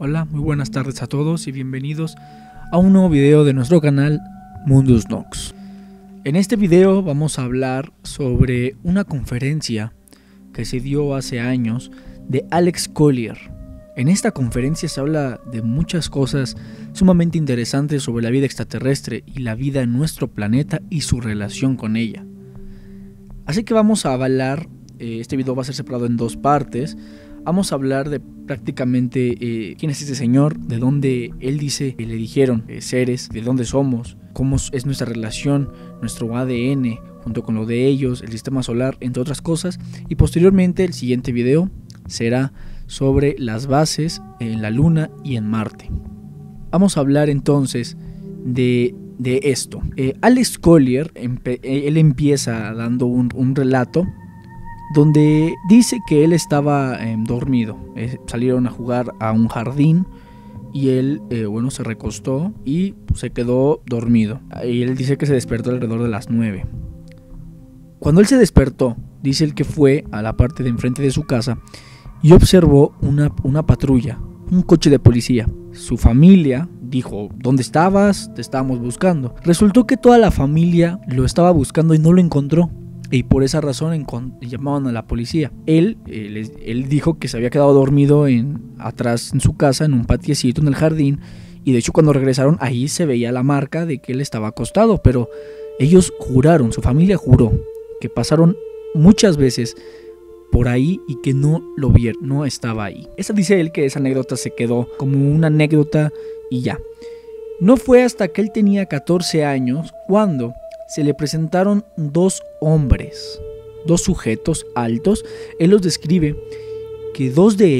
Hola, muy buenas tardes a todos y bienvenidos a un nuevo video de nuestro canal Mundus Nox. En este video vamos a hablar sobre una conferencia que se dio hace años de Alex Collier. En esta conferencia se habla de muchas cosas sumamente interesantes sobre la vida extraterrestre y la vida en nuestro planeta y su relación con ella. Así que vamos a hablar, este video va a ser separado en dos partes. Vamos a hablar de prácticamente quién es este señor, de dónde él dice que le dijeron seres, de dónde somos, cómo es nuestra relación, nuestro ADN junto con lo de ellos, el sistema solar, entre otras cosas. Y posteriormente el siguiente video será sobre las bases en la Luna y en Marte. Vamos a hablar entonces de esto. Alex Collier, él empieza dando un relato donde dice que él estaba dormido. Salieron a jugar a un jardín y él se recostó y se quedó dormido. Y él dice que se despertó alrededor de las 9. Cuando él se despertó, dice él que fue a la parte de enfrente de su casa y observó una patrulla, un coche de policía. Su familia dijo: ¿dónde estabas? Te estábamos buscando. Resultó que toda la familia lo estaba buscando y no lo encontró. Y por esa razón llamaban a la policía. Él dijo que se había quedado dormido atrás en su casa, en un patiecito en el jardín. Y de hecho cuando regresaron ahí se veía la marca de que él estaba acostado. Pero ellos juraron, su familia juró, que pasaron muchas veces por ahí y que no lo vieron, no estaba ahí. Dice él que esa anécdota se quedó como una anécdota y ya. No fue hasta que él tenía 14 años cuando se le presentaron dos hombres, dos sujetos altos. Él los describe que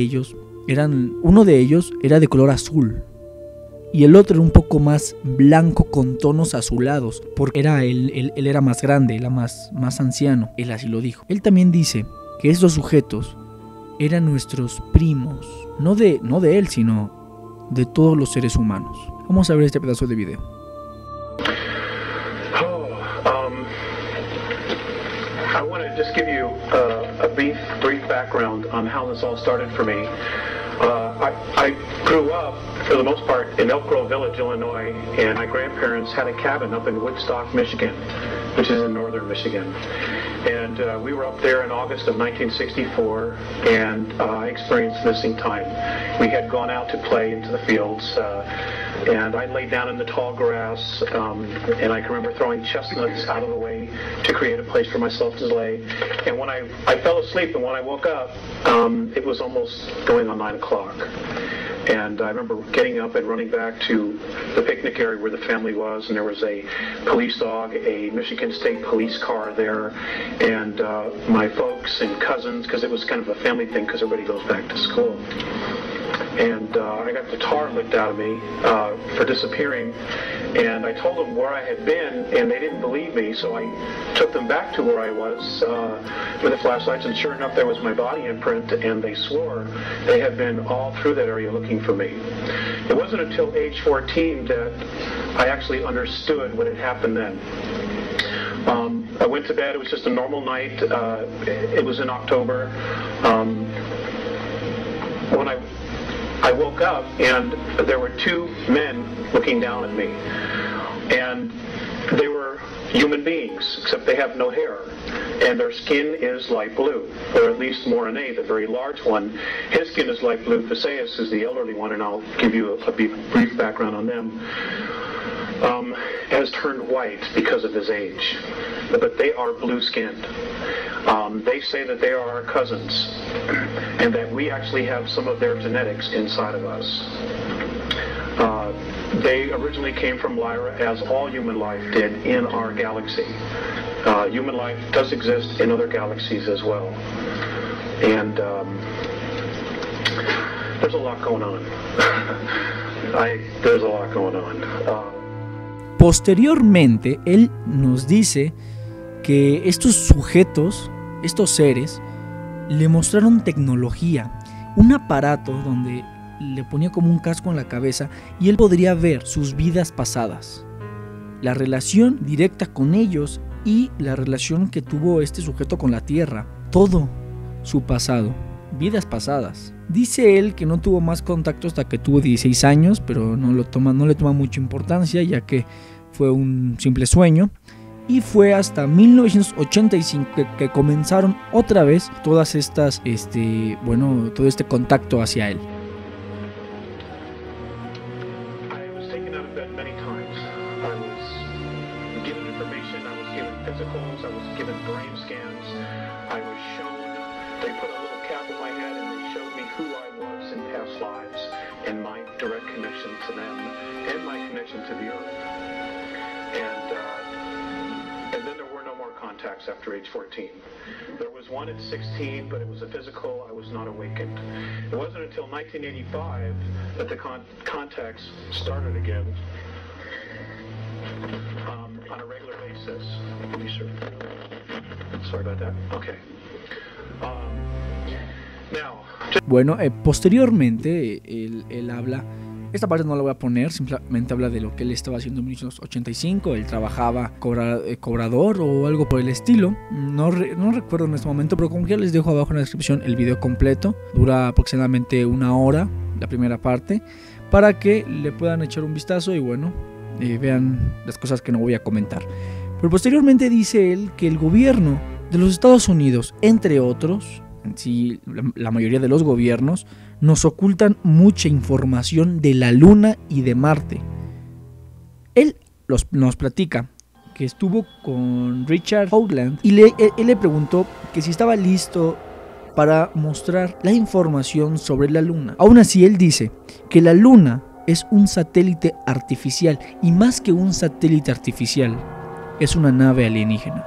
uno de ellos era de color azul y el otro era un poco más blanco con tonos azulados, porque él era más grande, era más anciano. Él así lo dijo. Él también dice que estos sujetos eran nuestros primos, no de él, sino de todos los seres humanos. Vamos a ver este pedazo de video. I want to just give you a brief background on how this all started for me. I grew up, for the most part, in Elk Grove Village, Illinois, and my grandparents had a cabin up in Woodstock, Michigan, which is in northern Michigan. And we were up there in August of 1964, and I experienced missing time. We had gone out to play into the fields, and I laid down in the tall grass, and I can remember throwing chestnuts out of the way to create a place for myself to lay. And when I fell asleep, and when I woke up, it was almost going on 9 o'clock. And I remember getting up and running back to the picnic area where the family was, and there was a police dog, a Michigan State police car there, and my folks and cousins, because it was kind of a family thing because everybody goes back to school. And I got the tar licked out of me for disappearing, and I told them where I had been, and they didn't believe me, so I took them back to where I was with the flashlights, and sure enough there was my body imprint, and they swore they had been all through that area looking for me. It wasn't until age 14 that I actually understood what had happened then. I went to bed, it was just a normal night, it was in October. When I woke up and there were two men looking down at me, and they were human beings, except they have no hair, and their skin is light blue, or at least Morine, the very large one, his skin is light blue. Paseus is the elderly one, and I'll give you a brief background on them. Has turned white because of his age, but they are blue-skinned. They say that they are our cousins, and that we actually have some of their genetics inside of us. They originally came from Lyra, as all human life did in our galaxy. Human life does exist in other galaxies as well, and there's a lot going on. There's a lot going on. Posteriormente, él nos dice que estos sujetos, estos seres, le mostraron tecnología, un aparato donde le ponía como un casco en la cabeza y él podría ver sus vidas pasadas, la relación directa con ellos y la relación que tuvo este sujeto con la Tierra, todo su pasado. vidas pasadas. Dice él que no tuvo más contacto hasta que tuvo 16 años, pero no le toma mucha importancia, ya que fue un simple sueño. Y fue hasta 1985 que comenzaron otra vez todas estas, todo este contacto hacia él. After age 14. There was one at 16, but it was a physical. I was not awakened. It wasn't until 1985 that the contacts started again on a regular basis. Sorry about that. Okay. Now. Bueno, posteriormente él habla. Esta parte no la voy a poner, simplemente habla de lo que él estaba haciendo en 1985. Él trabajaba cobrador o algo por el estilo. No recuerdo en este momento, pero como que les dejo abajo en la descripción el video completo. Dura aproximadamente 1 hora, la primera parte, para que le puedan echar un vistazo y bueno, vean las cosas que no voy a comentar. Pero posteriormente dice él que el gobierno de los Estados Unidos, entre otros, en sí la mayoría de los gobiernos, nos ocultan mucha información de la Luna y de Marte. Él nos platica que estuvo con Richard Hoagland y él le preguntó que si estaba listo para mostrar la información sobre la Luna. Aún así, él dice que la Luna es un satélite artificial y más que un satélite artificial, es una nave alienígena.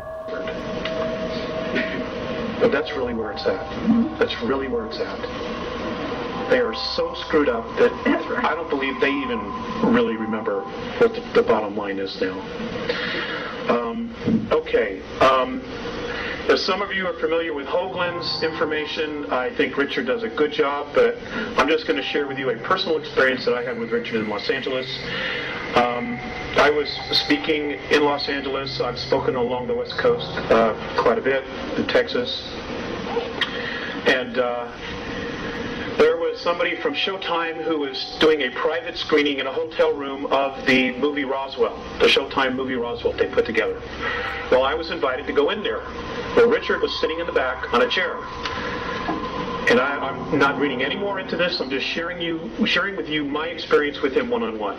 But that's really where it's at. That's really where it's at. They are so screwed up that I don't believe they even really remember what the bottom line is now. Okay. If some of you are familiar with Hoagland's information, I think Richard does a good job, but I'm just going to share with you a personal experience that I had with Richard in Los Angeles. I was speaking in Los Angeles. I've spoken along the West Coast quite a bit, in Texas. And there was somebody from Showtime who was doing a private screening in a hotel room of the movie Roswell, the Showtime movie Roswell they put together. Well, I was invited to go in there. Well, Richard was sitting in the back on a chair. And I'm not reading any more into this. I'm just sharing with you my experience with him one-on-one.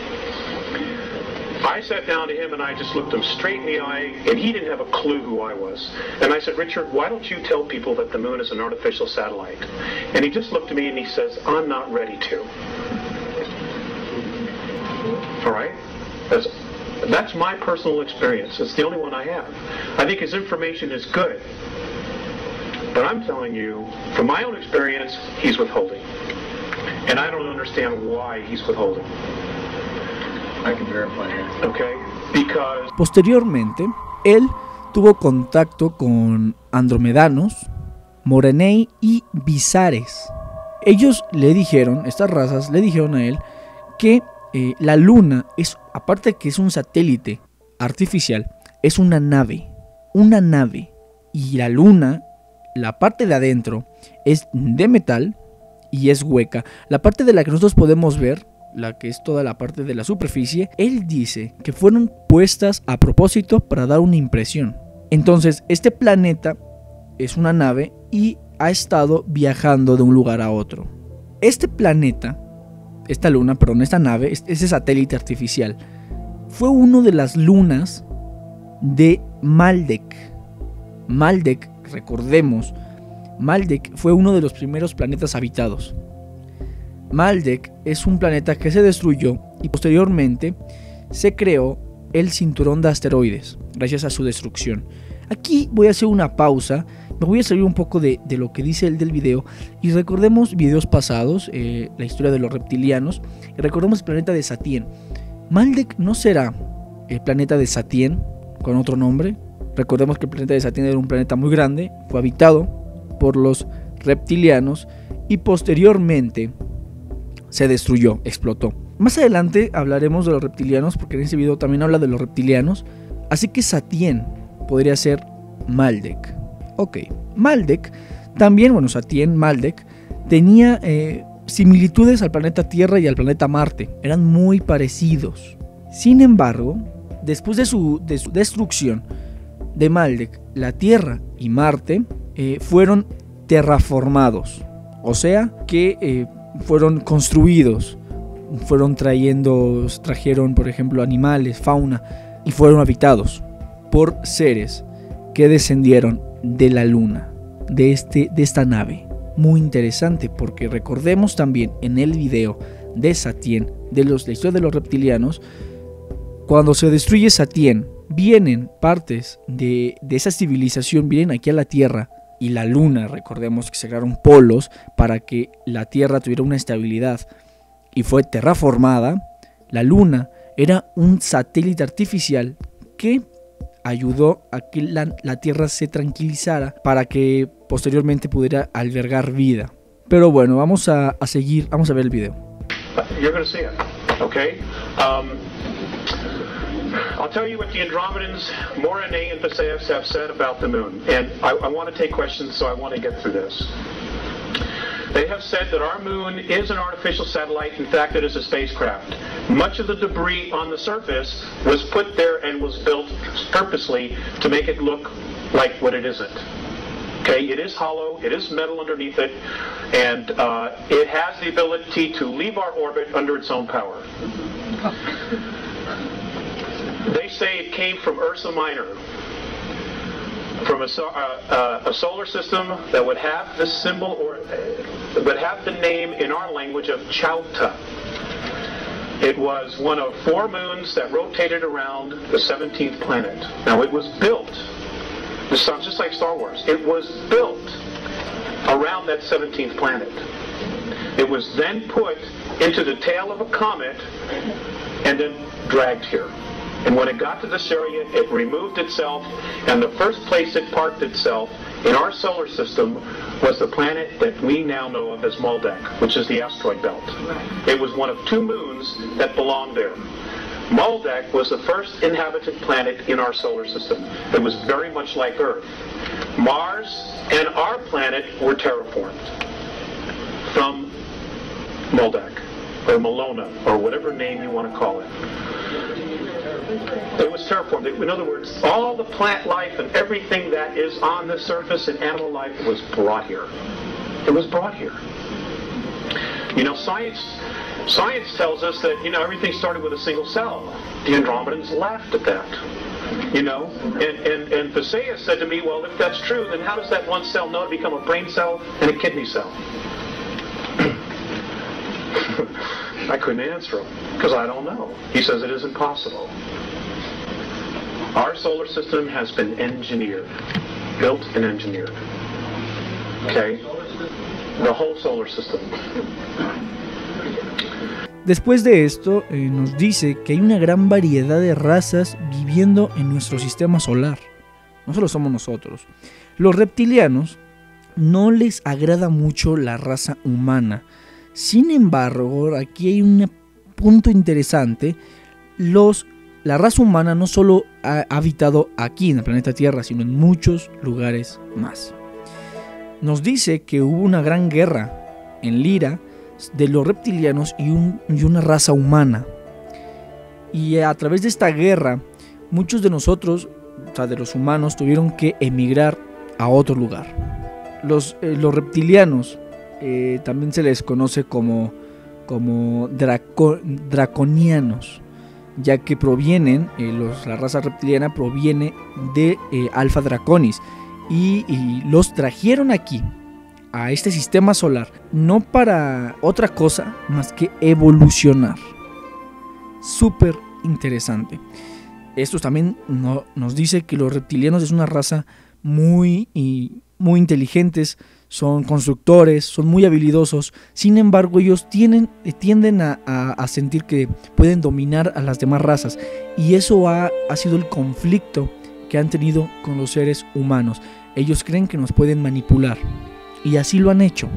I sat down to him and I just looked him straight in the eye, and he didn't have a clue who I was. And I said, Richard, why don't you tell people that the moon is an artificial satellite? And he just looked at me and he says, I'm not ready to. All right? That's my personal experience. It's the only one I have. I think his information is good. But I'm telling you, from my own experience, he's withholding. And I don't understand why he's withholding. I can verify it. Okay, because... Posteriormente, él tuvo contacto con andromedanos, Morenei y Visares. Ellos le dijeron, estas razas le dijeron a él que la Luna es, aparte de que es un satélite artificial, es una nave, y la Luna, la parte de adentro es de metal y es hueca. La parte de la que nosotros podemos ver, la que es toda la parte de la superficie, él dice que fueron puestas a propósito para dar una impresión. Entonces, este planeta es una nave y ha estado viajando de un lugar a otro. Este planeta, esta nave, ese satélite artificial, fue uno de las lunas de Maldek. Maldek, recordemos, Maldek fue uno de los primeros planetas habitados. Maldek es un planeta que se destruyó y posteriormente se creó el cinturón de asteroides gracias a su destrucción. Aquí voy a hacer una pausa, me voy a salir un poco de lo que dice él del video y recordemos videos pasados, la historia de los reptilianos, y recordemos el planeta de Satien. Maldek no será el planeta de Satien con otro nombre. Recordemos que el planeta de Satien era un planeta muy grande, fue habitado por los reptilianos y posteriormente se destruyó, explotó. Más adelante hablaremos de los reptilianos porque en ese video también habla de los reptilianos. Así que Satien podría ser Maldek. Ok, Maldek También, bueno, Satien, Maldek, tenía similitudes al planeta Tierra y al planeta Marte. Eran muy parecidos. Sin embargo, después de su destrucción de Maldek, la Tierra y Marte fueron terraformados. O sea, que fueron construidos. Trajeron, por ejemplo, animales, fauna, y fueron habitados por seres que descendieron de la Luna, de esta nave. Muy interesante, porque recordemos también en el video de Satien, de la historia de los reptilianos, cuando se destruye Satien, vienen partes de esa civilización, vienen aquí a la Tierra, y la Luna, recordemos que se crearon polos para que la Tierra tuviera una estabilidad, y fue terraformada. La Luna era un satélite artificial que ayudó a que la Tierra se tranquilizara para que posteriormente pudiera albergar vida. Pero bueno, vamos a seguir, vamos a ver el video. You're going to see it, okay? I'll tell you what the Andromedans, Morane and Theseus have said about the moon, and I want to take questions, so I want to get through this. They have said that our moon is an artificial satellite. In fact, it is a spacecraft. Much of the debris on the surface was put there and was built purposely to make it look like what it isn't. Okay, it is hollow, it is metal underneath it, and it has the ability to leave our orbit under its own power. They say it came from Ursa Minor, from a solar system that would have the symbol, or would have the name in our language of Chauta. It was one of 4 moons that rotated around the 17th planet. Now it was built, this sounds just like Star Wars, it was built around that 17th planet. It was then put into the tail of a comet and then dragged here. And when it got to this area, it removed itself, and the first place it parked itself in our solar system was the planet that we now know of as Maldek, which is the asteroid belt. It was one of 2 moons that belonged there. Maldek was the first inhabited planet in our solar system. It was very much like Earth. Mars and our planet were terraformed from Maldek, or Malona, or whatever name you want to call it. It was terraformed. In other words, all the plant life and everything that is on the surface and animal life was brought here. It was brought here. You know, science tells us that, you know, everything started with a single cell. The Andromedans laughed at that. You know, and Theseus said to me, well, if that's true, then how does that one cell know to become a brain cell and a kidney cell? I couldn't answer him, because I don't know. He says it isn't possible. Our solar system has been engineered, built and engineered. Okay? The whole solar system. Después de esto, nos dice que hay una gran variedad de razas viviendo en nuestro sistema solar. No solo somos nosotros. Los reptilianos no les agrada mucho la raza humana. Sin embargo, aquí hay un punto interesante. La raza humana no solo ha habitado aquí en el planeta Tierra, sino en muchos lugares más. Nos dice que hubo una gran guerra en Lyra de los reptilianos y una raza humana. Y a través de esta guerra, muchos de nosotros, o sea, de los humanos, tuvieron que emigrar a otro lugar. Los reptilianos también se les conoce como draconianos, ya que provienen, la raza reptiliana proviene de Alpha Draconis y los trajeron aquí a este sistema solar no para otra cosa más que evolucionar. Súper interesante. Esto también nos dice que los reptilianos es una raza muy inteligentes, son constructores, son muy habilidosos. Sin embargo, ellos tienden a sentir que pueden dominar a las demás razas, y eso ha sido el conflicto que han tenido con los seres humanos. Ellos creen que nos pueden manipular, y así lo han hecho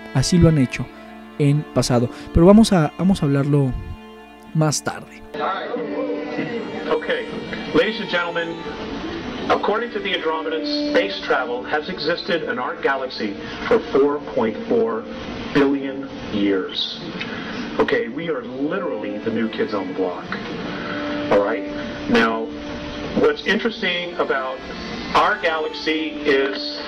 en pasado, pero vamos a hablarlo más tarde. Okay, ladies and gentlemen, According to the Andromedans, space travel has existed in our galaxy for 4.4 billion years. Okay, we are literally the new kids on the block. All right? Now, what's interesting about our galaxy is...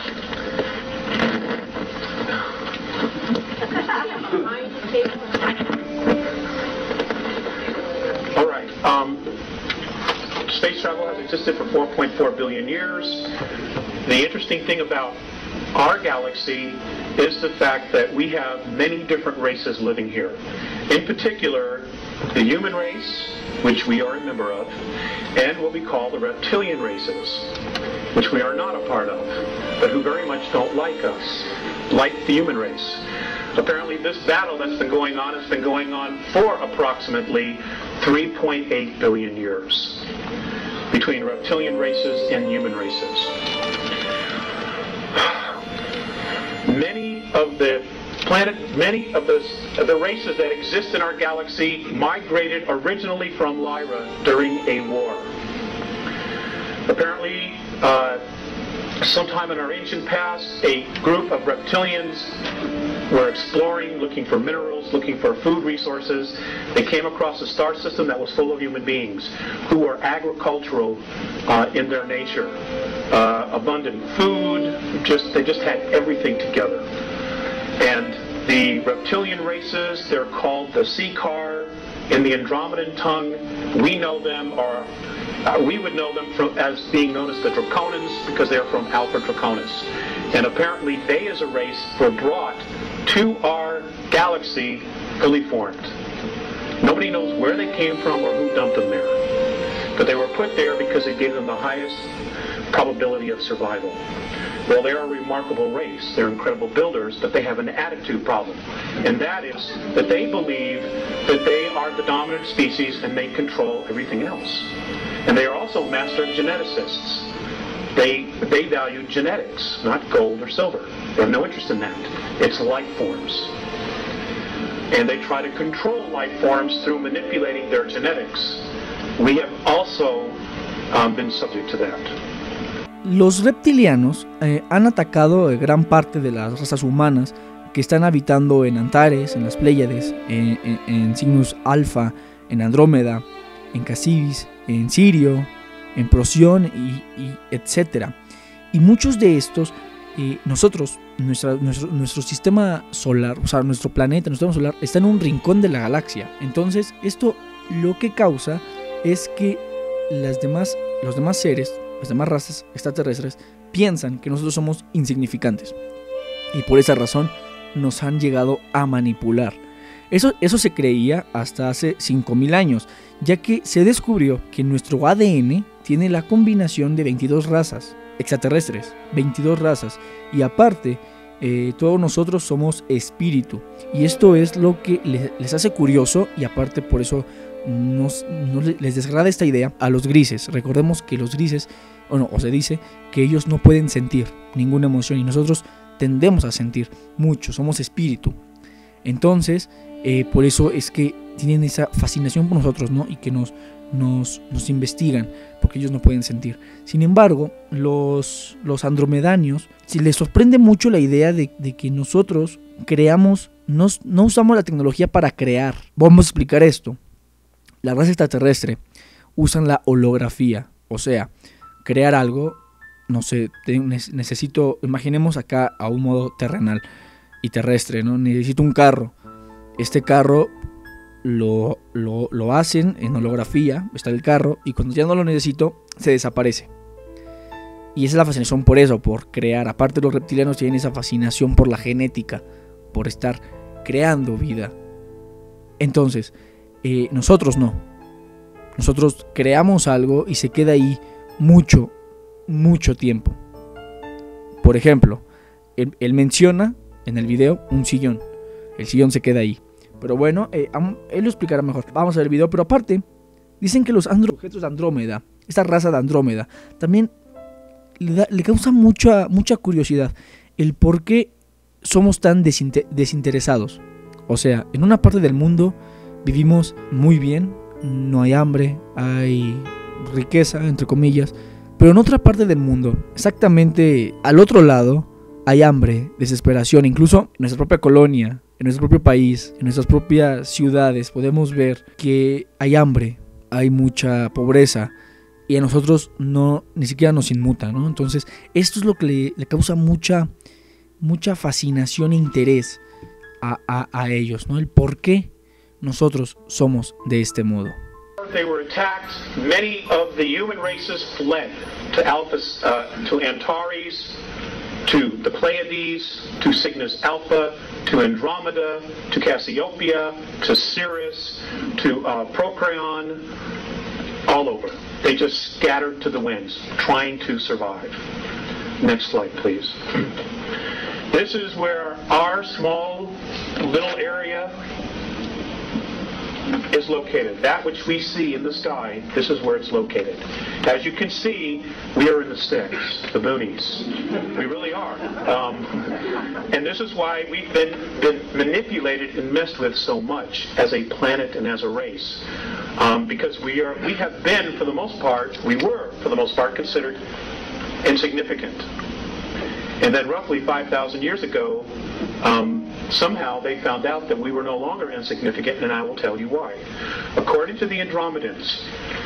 All right. Space travel has existed for 4.4 billion years. The interesting thing about our galaxy is the fact that we have many different races living here. In particular, the human race, which we are a member of, and what we call the reptilian races, which we are not a part of, but who very much don't like us, like the human race. Apparently this battle that's been going on has been going on for approximately 3.8 billion years between reptilian races and human races. Many of the races that exist in our galaxy migrated originally from Lyra during a war. Apparently, sometime in our ancient past, a group of reptilians were exploring, looking for minerals, looking for food resources. They came across a star system that was full of human beings who were agricultural in their nature. Abundant food, they just had everything together. And the reptilian races, they're called the Seekar. In the Andromedan tongue, we know them, or we would know them as being known as the Draconans, because they're from Alpha Draconis. And apparently they as a race were brought to our galaxy fully formed. Nobody knows where they came from or who dumped them there. But they were put there because it gave them the highest probability of survival. Well, they're a remarkable race. They're incredible builders, but they have an attitude problem. And that is that they believe that they are the dominant species and they control everything else. And they are also master geneticists. They value genetics, not gold or silver. They have no interest in that. It's life forms. And they try to control life forms through manipulating their genetics. We have also been subject to that. Los reptilianos han atacado gran parte de las razas humanas que están habitando en Antares, en las Pléyades, en Cygnus Alpha, en Andrómeda, en Casibis, en Sirio, en Procyon y etc. Y muchos de estos, nosotros, nuestro sistema solar, o sea, nuestro planeta, nuestro sistema solar, está en un rincón de la galaxia. Entonces, esto lo que causa es que los demás seres, las demás razas extraterrestres, piensan que nosotros somos insignificantes. Y por esa razón nos han llegado a manipular. Eso se creía hasta hace 5000 años, ya que se descubrió que nuestro ADN tiene la combinación de 22 razas extraterrestres, 22 razas, y aparte todos nosotros somos espíritu, y esto es lo que les hace curioso, y aparte por eso les desagrada esta idea a los grises. Recordemos que los grises, o se dice que ellos no pueden sentir ninguna emoción, y nosotros tendemos a sentir mucho, somos espíritu. Entonces, por eso es que tienen esa fascinación por nosotros, ¿no? Y que nos investigan, porque ellos no pueden sentir. Sin embargo, los andromedanios, si les sorprende mucho la idea de que nosotros creamos, no usamos la tecnología para crear. Vamos a explicar esto. La raza extraterrestre usan la holografía, o sea, crear algo, no sé, necesito, imaginemos acá a un modo terrenal y terrestre, ¿no? Necesito un carro. Este carro lo hacen en holografía, está el carro, y cuando ya no lo necesito, se desaparece. Y esa es la fascinación por eso, por crear. Aparte, los reptilianos tienen esa fascinación por la genética, por estar creando vida. Entonces, nosotros no. Nosotros creamos algo y se queda ahí mucho tiempo. Por ejemplo, él menciona en el video un sillón. El sillón se queda ahí. Pero bueno, él lo explicará mejor. Vamos a ver el video. Pero aparte, dicen que los objetos de Andrómeda, esta raza de Andrómeda, también le causa mucha curiosidad el por qué somos tan desinteresados. O sea, en una parte del mundo vivimos muy bien, no hay hambre, hay riqueza, entre comillas, Pero en otra parte del mundo, exactamente al otro lado, hay hambre, desesperación. Incluso en nuestra propia colonia, en nuestro propio país, en nuestras propias ciudades, podemos ver que hay hambre, hay mucha pobreza, y a nosotros ni siquiera nos inmuta, ¿no? Entonces, esto es lo que le causa mucha fascinación e interés a ellos, ¿no? El por qué nosotros somos de este modo. They were attacked. Many of the human races fled to to Antares, to the Pleiades, to Cygnus Alpha, to Andromeda, to Cassiopeia, to Sirius, to Procreon, all over. They just scattered to the winds, trying to survive. Next slide, please. This is where our small little area is located. That which we see in the sky, this is where it's located. As you can see, we are in the sticks, the boonies. We really are. And this is why we've been manipulated and messed with so much as a planet and as a race. Because we have been, for the most part, we were, for the most part, considered insignificant. And then roughly 5,000 years ago, somehow they found out that we were no longer insignificant, and I will tell you why. According to the Andromedans,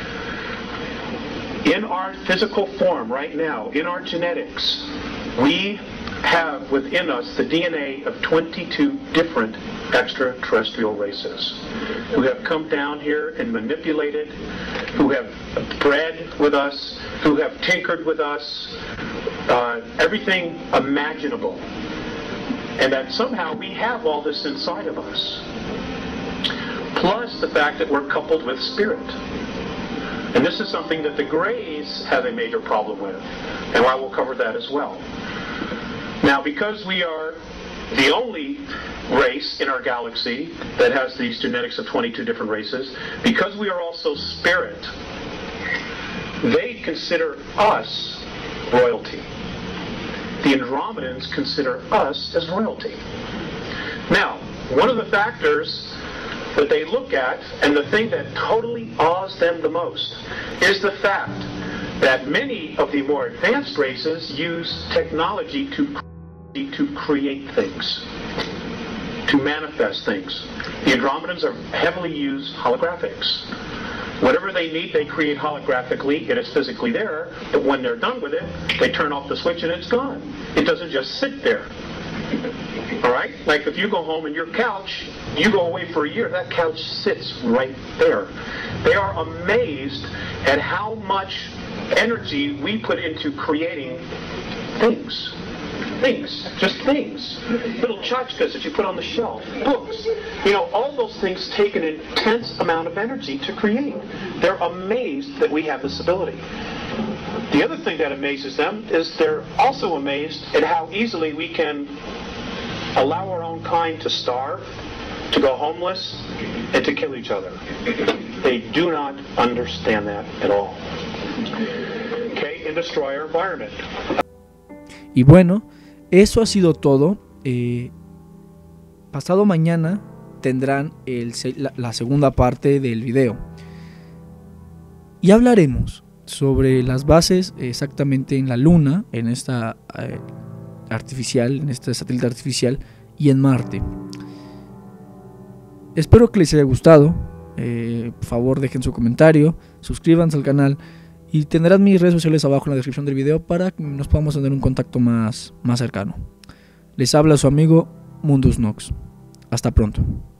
in our physical form right now, in our genetics, we have within us the DNA of 22 different extraterrestrial races who have come down here and manipulated, who have bred with us, who have tinkered with us, everything imaginable. And that somehow we have all this inside of us. Plus the fact that we're coupled with spirit. And this is something that the Greys have a major problem with. And I will cover that as well. Now, because we are the only race in our galaxy that has these genetics of 22 different races, because we are also spirit, they consider us royalty. The Andromedans consider us as royalty. Now, one of the factors that they look at, and the thing that totally awes them the most, is the fact that many of the more advanced races use technology to create things, to manifest things. The Andromedans are heavily use holographics. Whatever they need, they create holographically. It is physically there, but when they're done with it, they turn off the switch and it's gone. It doesn't just sit there. All right? Like if you go home and your couch, you go away for a year, that couch sits right there. They are amazed at how much energy we put into creating things. Things, just things. Little tchotchkes that you put on the shelf, books. You know, all those things take an intense amount of energy to create. They're amazed that we have this ability. The other thing that amazes them is they're also amazed at how easily we can allow our own kind to starve, to go homeless, and to kill each other. They do not understand that at all. Okay, and destroy our environment. Y bueno, eso ha sido todo. Pasado mañana tendrán la segunda parte del video. Y hablaremos sobre las bases exactamente en la Luna, en esta artificial, en este satélite artificial, y en Marte. Espero que les haya gustado. Por favor, dejen su comentario, suscríbanse al canal. Y tendrán mis redes sociales abajo en la descripción del video para que nos podamos tener un contacto más cercano. Les habla su amigo Mundus Nox. Hasta pronto.